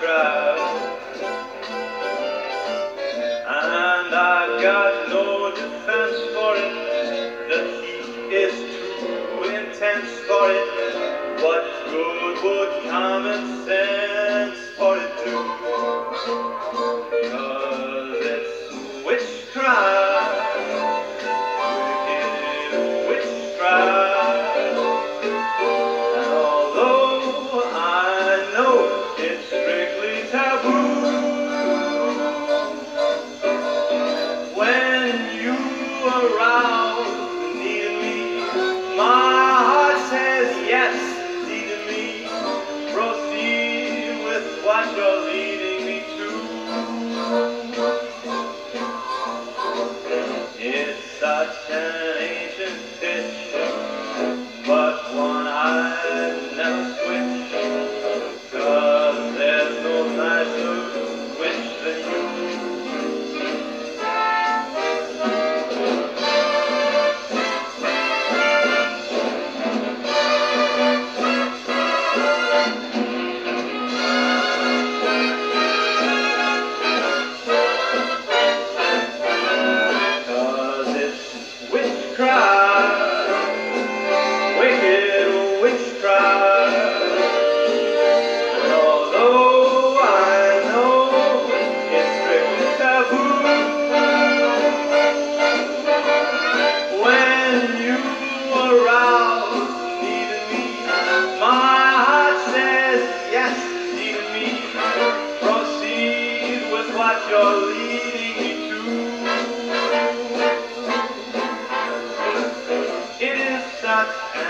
witchcraft, and I've got no defense for it. The heat is too intense for it. What good would common sense for it do? 'Cause it's witchcraft, wicked witchcraft. And although I know it's strictly taboo, when you arouse needing me, my heart says yes, needing me. Proceed with what you're leading me to. It's such an ancient pitch, but one I've never switched, 'cause there's no nicer witch than you. Witchcraft, wicked witchcraft, and although I know it's strictly taboo, when you arouse needing me, my heart says yes, needing me. Proceed with what you're leading me to. It is such